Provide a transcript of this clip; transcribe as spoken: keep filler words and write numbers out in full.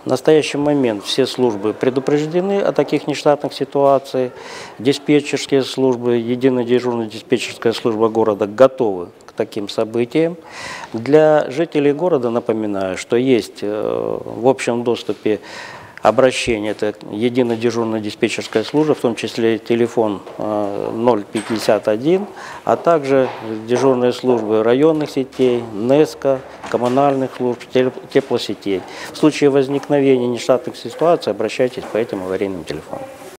В настоящий момент все службы предупреждены о таких нештатных ситуациях. Диспетчерские службы, единая дежурная диспетчерская служба города готовы к таким событиям. Для жителей города напоминаю, что есть в общем доступе обращение, это единая дежурная диспетчерская служба, в том числе телефон ноль пятьдесят один, а также дежурные службы районных сетей, НЭСКО, коммунальных служб, теплосетей. В случае возникновения нештатных ситуаций обращайтесь по этим аварийным телефонам.